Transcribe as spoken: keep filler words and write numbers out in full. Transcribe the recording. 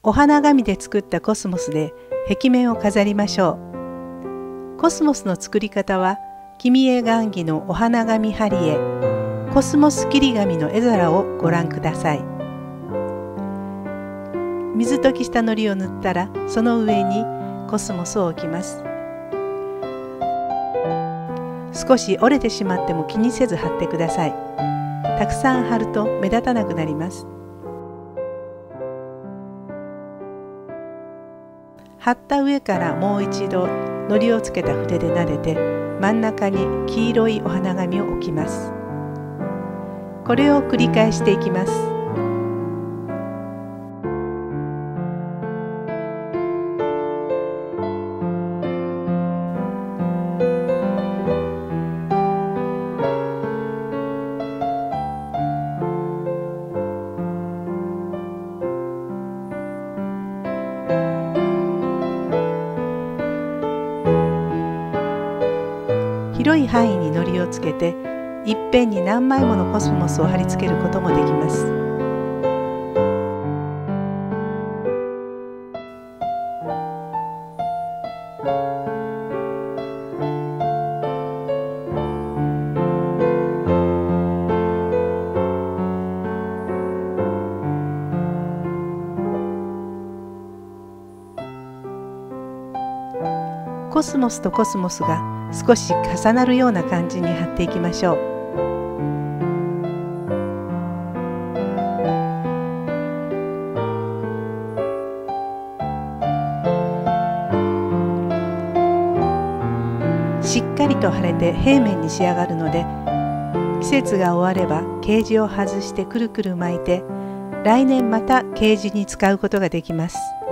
お花紙で作ったコスモスで壁面を飾りましょう。コスモスの作り方は、キミエ雁木のお花紙貼り絵、コスモス切り紙の絵皿をご覧ください。水溶きした糊を塗ったら、その上にコスモスを置きます。少し折れてしまっても気にせず貼ってください。たくさん貼ると目立たなくなります。貼った上からもう一度糊をつけた筆で撫でて、真ん中に黄色いお花紙を置きます。これを繰り返していきます。広い範囲に糊をつけて、いっぺんに何枚ものコスモスを貼り付けることもできます。コスモスとコスモスが少し重なるような感じに貼っていきましょう。しっかりと貼れて平面に仕上がるので、季節が終わればケージを外してくるくる巻いて、来年またケージに使うことができます。